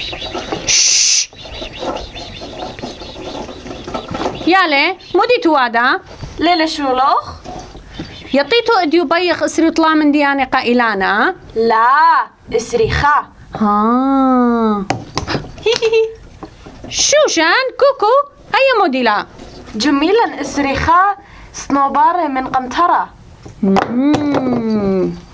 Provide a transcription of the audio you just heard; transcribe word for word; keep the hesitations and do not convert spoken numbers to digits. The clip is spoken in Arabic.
يالي مودي توادا ليلة شولوخ يطيتو اديو بيخ اسري طلا من دياني قائلانا لا اسريخا ها شوشان كوكو اي موديلا جميلا اسريخا صنوبار من قنطرة. مم.